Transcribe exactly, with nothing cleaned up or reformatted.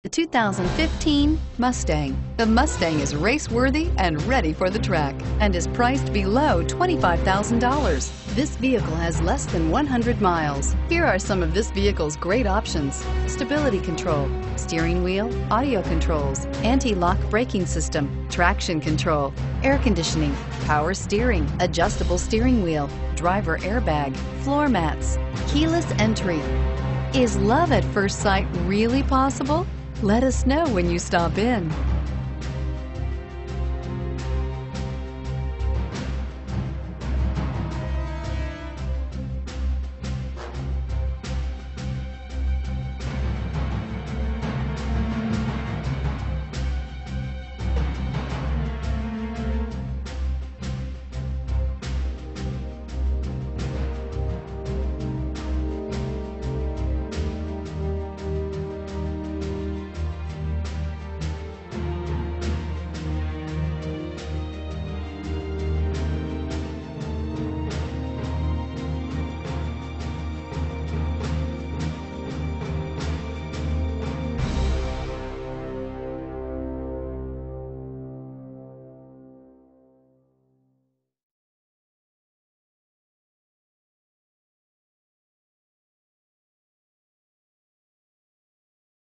The two thousand fifteen Mustang. The Mustang is race-worthy and ready for the track and is priced below twenty-five thousand dollars. This vehicle has less than one hundred miles. Here are some of this vehicle's great options: stability control, steering wheel audio controls, anti-lock braking system, traction control, air conditioning, power steering, adjustable steering wheel, driver airbag, floor mats, keyless entry. Is love at first sight really possible? Let us know when you stop in.